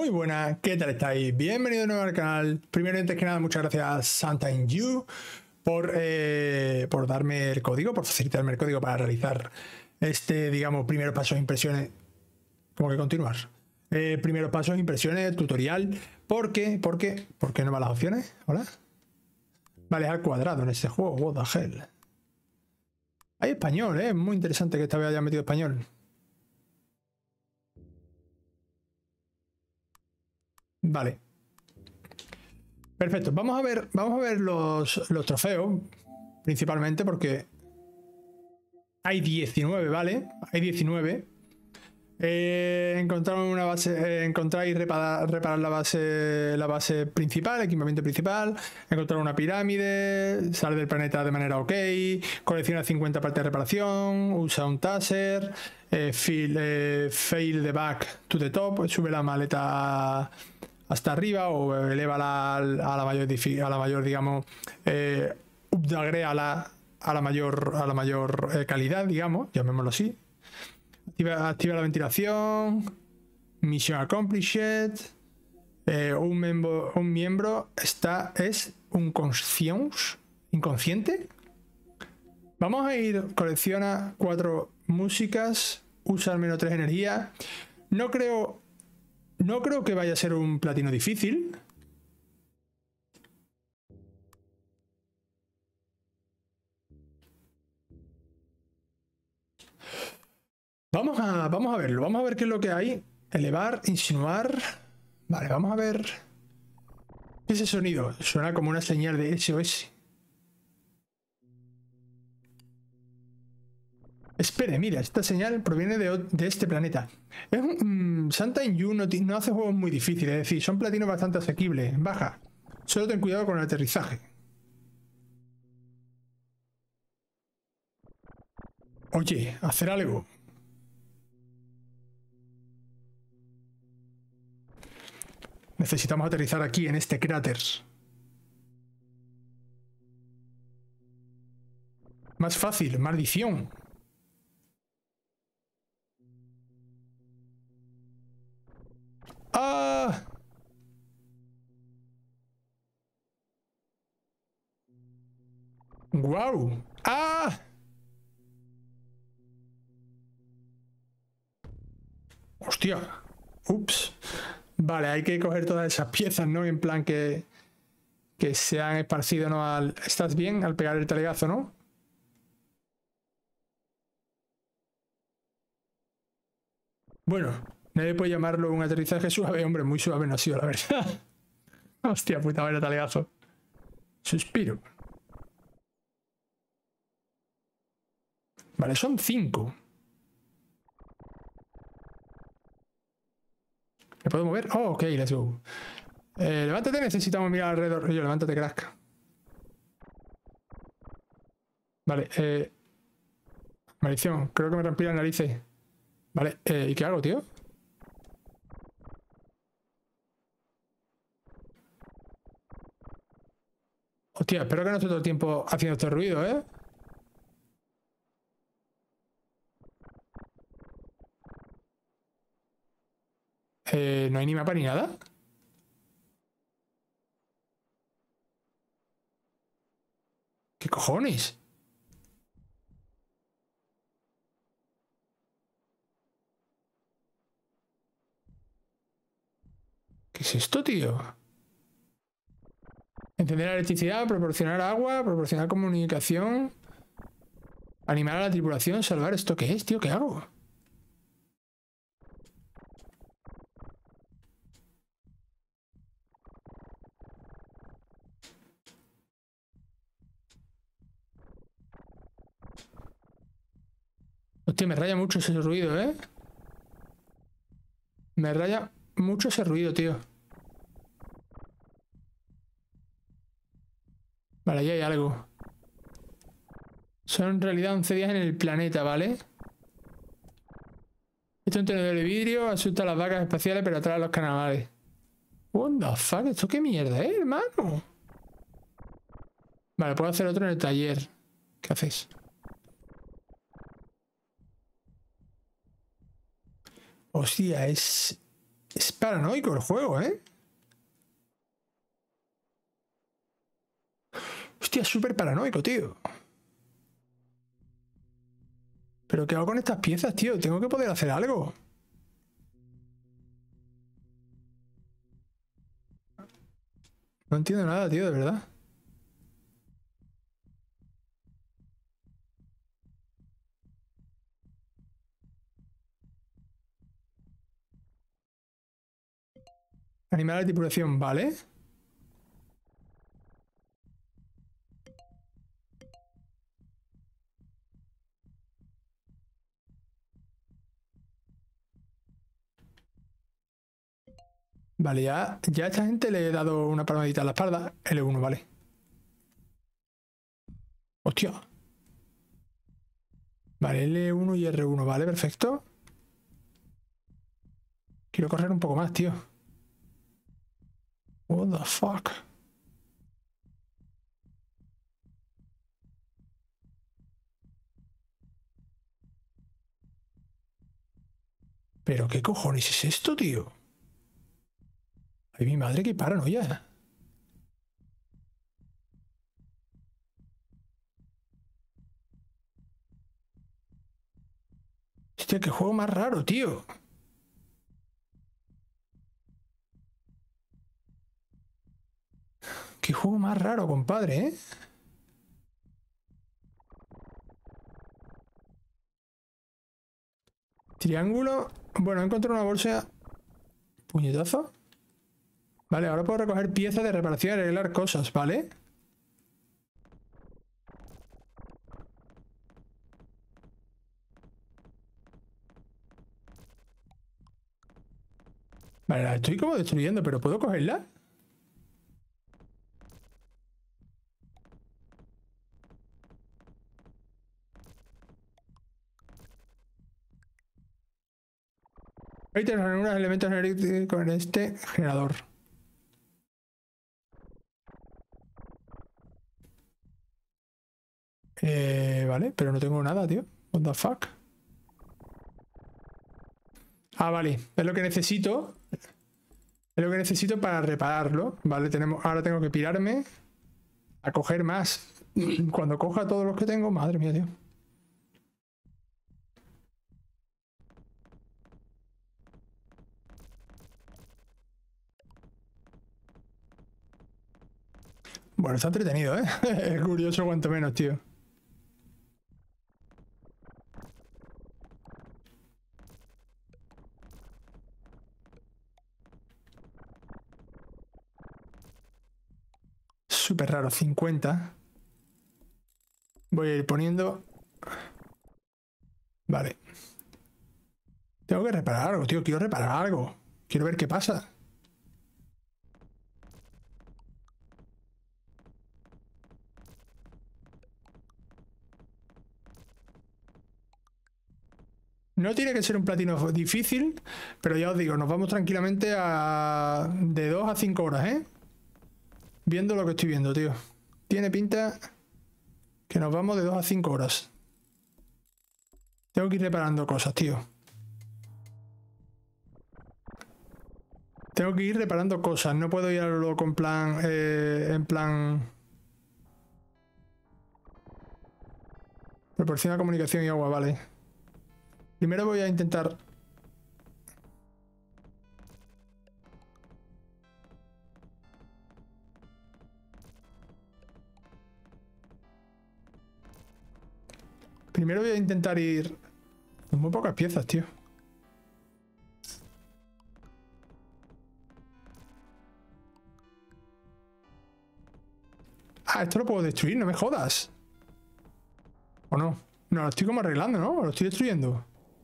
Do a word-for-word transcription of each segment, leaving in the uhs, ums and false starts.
Muy buenas, ¿qué tal estáis? Bienvenido de nuevo al canal. Primero, antes que nada, muchas gracias Santa in You por, eh, por darme el código, por facilitarme el código para realizar este, digamos, primeros pasos, impresiones. ¿Cómo que continuar? Eh, primeros pasos, impresiones, tutorial. ¿Por qué? ¿Por qué? ¿Por qué no van las opciones? ¿Hola? Vale, al cuadrado en este juego, what the hell. Hay español, ¿eh? Muy interesante que esta vez haya metido español. Vale. Perfecto. Vamos a ver, vamos a ver los, los trofeos, principalmente porque hay diecinueve, ¿vale? Hay diecinueve. Eh, encontrar una base, eh, encontrar y reparar, reparar la base, la base principal, equipamiento principal, encontrar una pirámide, sale del planeta de manera ok, colecciona cincuenta partes de reparación, usa un taser, eh, fail, eh, fail the back to the top, sube la maleta hasta arriba o elévala a la mayor, a la mayor digamos, eh, upgrade a la, a la mayor, a la mayor eh, calidad, digamos, llamémoslo así. Activa, activa la ventilación. Mission accomplished. Eh, un, miembro, un miembro está, es un conscience, inconsciente. Vamos a ir, colecciona cuatro músicas, usa al menos tres energías. No creo, no creo que vaya a ser un platino difícil. Vamos a, vamos a verlo, vamos a ver qué es lo que hay. Elevar, insinuar. Vale, vamos a ver. ¿Qué es ese sonido? Suena como una señal de S O S. Espere, mira, esta señal proviene de, de este planeta. Es un, um, Santa in You no, no hace juegos muy difíciles, es decir, son platinos bastante asequibles. Baja. Solo ten cuidado con el aterrizaje. Oye, hacer algo. Necesitamos aterrizar aquí, en este cráter. Más fácil, maldición. ¡Ah! ¡Guau! ¡Ah! ¡Hostia! ¡Ups! Vale, hay que coger todas esas piezas, ¿no? En plan que, que se han esparcido, ¿no? Al, ¿estás bien al pegar el talegazo, no? Bueno, nadie puede llamarlo un aterrizaje suave. Hombre, muy suave no ha sido, la verdad. Hostia puta, vaya talegazo. Suspiro. Vale, son cinco. ¿Me puedo mover? Oh, ok, let's go. Eh, levántate, necesitamos mirar alrededor. Yo, levántate, crack. Vale, eh... maldición, creo que me rompí las narices. Vale, eh, ¿y qué hago, tío? Hostia, espero que no esté todo el tiempo haciendo este ruido, ¿eh? Eh, ¿no hay ni mapa ni nada? ¿Qué cojones? ¿Qué es esto, tío? Encender la electricidad, proporcionar agua, proporcionar comunicación, animar a la tripulación, salvar. ¿Esto qué es, tío? ¿Qué hago? Hostia, me raya mucho ese ruido, ¿eh? Me raya mucho ese ruido, tío. Vale, ahí hay algo. Son en realidad once días en el planeta, ¿vale? Esto es un tenedor de vidrio, asusta a las vacas espaciales, pero atrae a los carnavales. What the fuck, ¿esto qué mierda es, hermano? Vale, puedo hacer otro en el taller. ¿Qué hacéis? Hostia, es... Es paranoico el juego, ¿eh? Hostia, es súper paranoico, tío. ¿Pero qué hago con estas piezas, tío? Tengo que poder hacer algo. No entiendo nada, tío, de verdad. Animal de tripulación, vale. Vale, ya, ya a esta gente le he dado una palmadita en la espalda. L uno, vale. Hostia. Vale, L uno y R uno, vale, perfecto. Quiero correr un poco más, tío. What the fuck. ¿Pero qué cojones es esto, tío? Ay, mi madre, qué paranoia. Hostia, qué juego más raro, tío. Qué juego más raro, compadre, ¿eh? Triángulo. Bueno, he encontrado una bolsa. Puñetazo. Vale, ahora puedo recoger piezas de reparación y arreglar cosas, ¿vale? Vale, la estoy como destruyendo, pero ¿puedo cogerla? Hay que tener unos elementos energéticos en este generador. Eh, vale, pero no tengo nada, tío. What the fuck. Ah, vale. Es lo que necesito. Es lo que necesito para repararlo. Vale, tenemos. Ahora tengo que pirarme a coger más. Cuando coja todos los que tengo, madre mía, tío. Bueno, está entretenido, ¿eh? Es curioso cuanto menos, tío. Súper raro, cincuenta. Voy a ir poniendo... Vale. Tengo que reparar algo, tío. Quiero reparar algo. Quiero ver qué pasa. No tiene que ser un platino difícil, pero ya os digo, nos vamos tranquilamente a... de dos a cinco horas, ¿eh? Viendo lo que estoy viendo, tío. Tiene pinta que nos vamos de dos a cinco horas. Tengo que ir reparando cosas, tío. Tengo que ir reparando cosas. No puedo ir a lo loco en plan... Eh, en plan... Proporciona comunicación y agua, vale. Primero voy a intentar... Primero voy a intentar ir... Muy pocas piezas, tío. Ah, esto lo puedo destruir, no me jodas. ¿O no? No, lo estoy como arreglando, ¿no? Lo estoy destruyendo.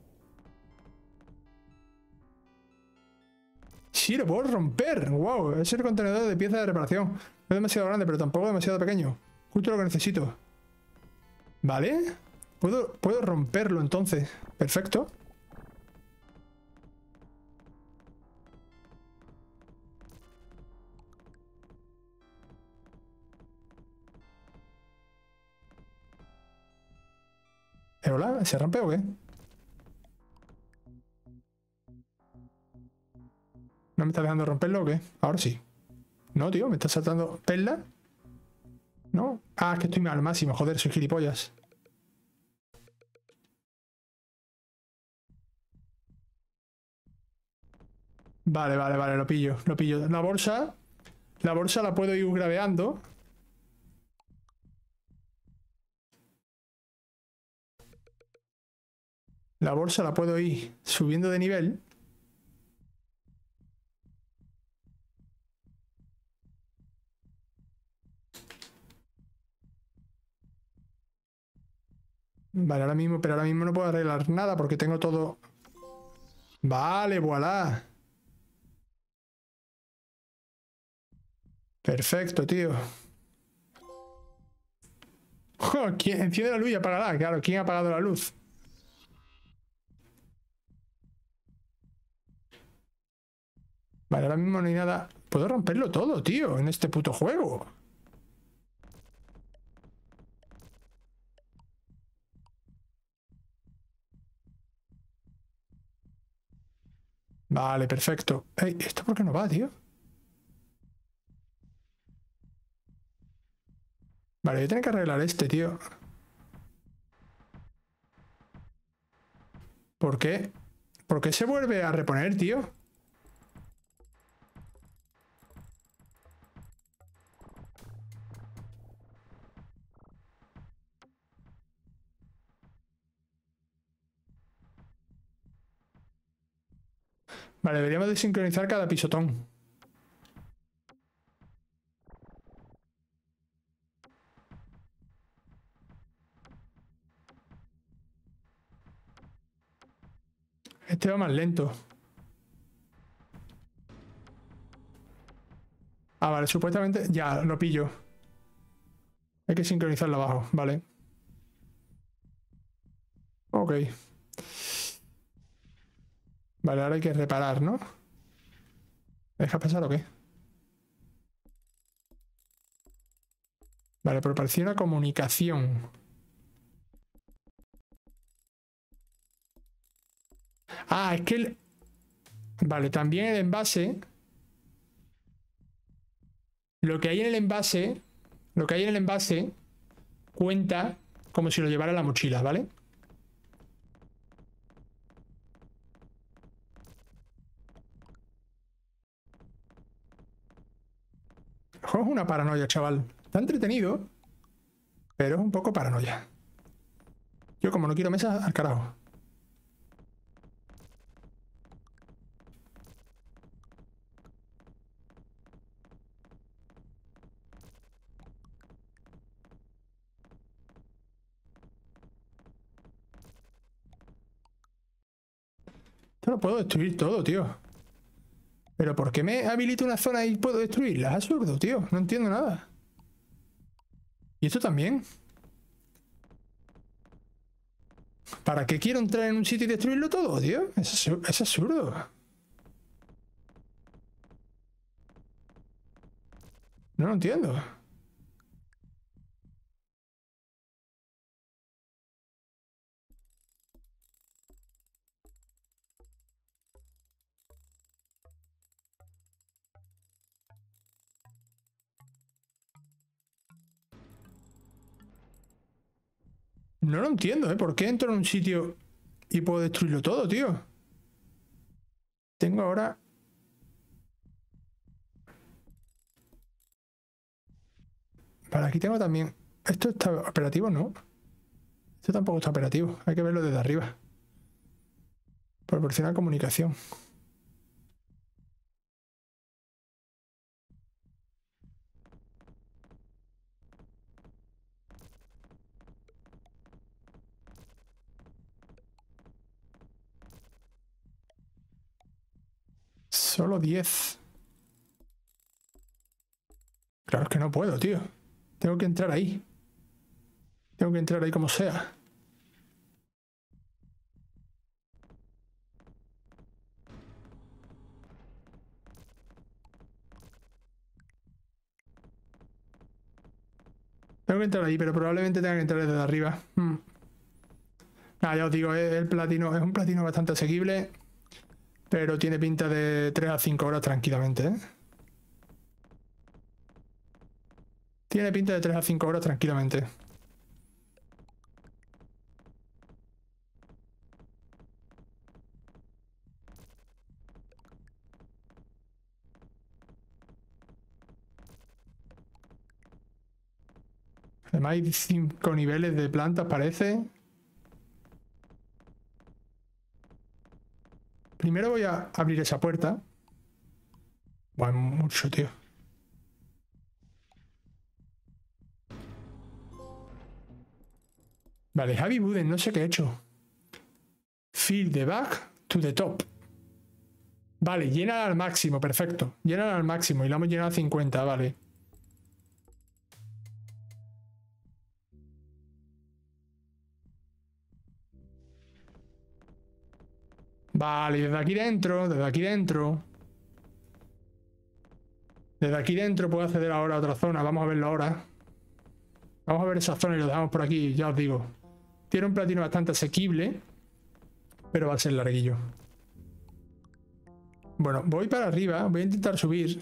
Sí, lo puedo romper. Wow, es el contenedor de piezas de reparación. No es demasiado grande, pero tampoco demasiado pequeño. Justo lo que necesito. ¿Vale? Puedo, puedo romperlo entonces. Perfecto. ¿Eh, hola? ¿Se rompe o qué? ¿No me estás dejando romperlo o qué? Ahora sí. No, tío, me está saltando perla. ¿No? Ah, es que estoy al máximo, joder, soy gilipollas. Vale, vale, vale, lo pillo, lo pillo. La bolsa, la bolsa la puedo ir graveando. La bolsa la puedo ir subiendo de nivel. Vale, ahora mismo, pero ahora mismo no puedo arreglar nada porque tengo todo... Vale, voilà. Perfecto, tío. ¿Quién enciende la luz y apagará? Claro, ¿quién ha apagado la luz? Vale, ahora mismo no hay nada. Puedo romperlo todo, tío, en este puto juego. Vale, perfecto. Ey, ¿esto por qué no va, tío? Vale, voy a tener que arreglar este, tío. ¿Por qué? ¿Por qué se vuelve a reponer, tío? Vale, deberíamos de sincronizar cada pisotón. Este va más lento. Ah, vale, supuestamente... Ya, lo pillo. Hay que sincronizarlo abajo, vale. Ok. Vale, ahora hay que reparar, ¿no? ¿Me deja pasar o qué? Vale, pero parecía una comunicación. Ah, es que el... Vale, también el envase... Lo que hay en el envase... Lo que hay en el envase... Cuenta como si lo llevara en la mochila, ¿vale? El juego es una paranoia, chaval. Está entretenido, pero es un poco paranoia. Yo como no quiero mesa, al carajo. Esto lo puedo destruir todo, tío. ¿Pero por qué me habilito una zona y puedo destruirla? Es absurdo, tío. No entiendo nada. ¿Y esto también? ¿Para qué quiero entrar en un sitio y destruirlo todo, tío? Es, es absurdo. No lo entiendo. No lo entiendo, ¿eh? ¿Por qué entro en un sitio y puedo destruirlo todo, tío? Tengo ahora... Para aquí tengo también... ¿Esto está operativo? No. Esto tampoco está operativo. Hay que verlo desde arriba. Proporciona comunicación. Solo diez. Claro, es que no puedo, tío. Tengo que entrar ahí. Tengo que entrar ahí como sea. Tengo que entrar ahí, pero probablemente tenga que entrar desde arriba. Hmm. Ah, ya os digo, el platino es un platino bastante asequible. Pero tiene pinta de tres a cinco horas tranquilamente, ¿eh? Tiene pinta de tres a cinco horas tranquilamente. Además hay cinco niveles de plantas, parece. Primero voy a abrir esa puerta. Bueno, mucho, tío. Vale, Javi Buden, no sé qué he hecho. Fill the back to the top. Vale, llena al máximo, perfecto. Llena al máximo y la hemos llenado a cincuenta, vale. Vale, desde aquí dentro, desde aquí dentro. Desde aquí dentro puedo acceder ahora a otra zona. Vamos a verlo ahora. Vamos a ver esa zona y lo dejamos por aquí, ya os digo. Tiene un platino bastante asequible, pero va a ser larguillo. Bueno, voy para arriba, voy a intentar subir.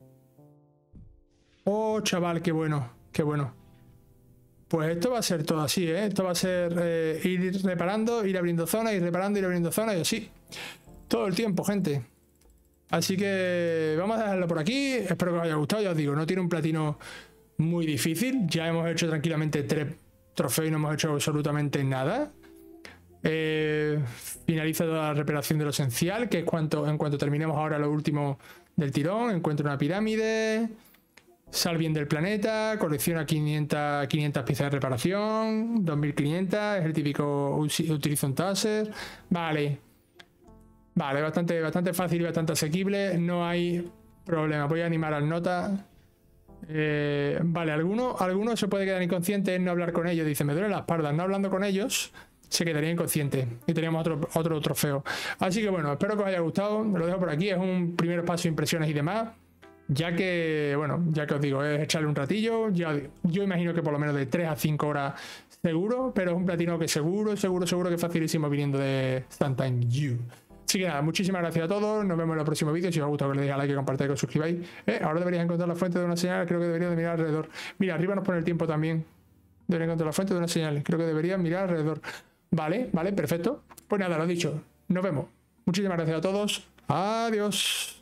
Oh, chaval, qué bueno, qué bueno. Pues esto va a ser todo así, ¿eh? Esto va a ser eh, ir reparando, ir abriendo zonas, ir reparando, ir abriendo zonas y así. Todo el tiempo, gente. Así que vamos a dejarlo por aquí. Espero que os haya gustado, ya os digo, no tiene un platino muy difícil. Ya hemos hecho tranquilamente tres trofeos y no hemos hecho absolutamente nada. Eh, finaliza toda la reparación de lo esencial, que es cuanto, en cuanto terminemos ahora lo último del tirón. Encuentra una pirámide, sal bien del planeta, colecciona quinientas, quinientas piezas de reparación, dos mil quinientas, es el típico utiliza un taser. Vale, vale, bastante, bastante fácil y bastante asequible, no hay problema. Voy a animar al nota. Eh, vale, alguno, alguno se puede quedar inconsciente en no hablar con ellos. Dice, me duele la espalda, no hablando con ellos se quedaría inconsciente y teníamos otro, otro trofeo. Así que bueno, espero que os haya gustado. Me lo dejo por aquí, es un primer paso, impresiones y demás. Ya que, bueno, ya que os digo, es echarle un ratillo. Ya, yo imagino que por lo menos de tres a cinco horas seguro, pero es un platino que seguro, seguro, seguro que es facilísimo viniendo de Standtime U. Así que nada, muchísimas gracias a todos. Nos vemos en el próximo vídeo. Si os ha gustado, que le deis a like, que compartáis, que os suscribáis. Eh, ahora deberías encontrar la fuente de una señal. Creo que deberías de mirar alrededor. Mira, arriba nos pone el tiempo también. Debería encontrar la fuente de una señal. Creo que deberías mirar alrededor. Vale, vale, perfecto. Pues nada, lo dicho. Nos vemos. Muchísimas gracias a todos. Adiós.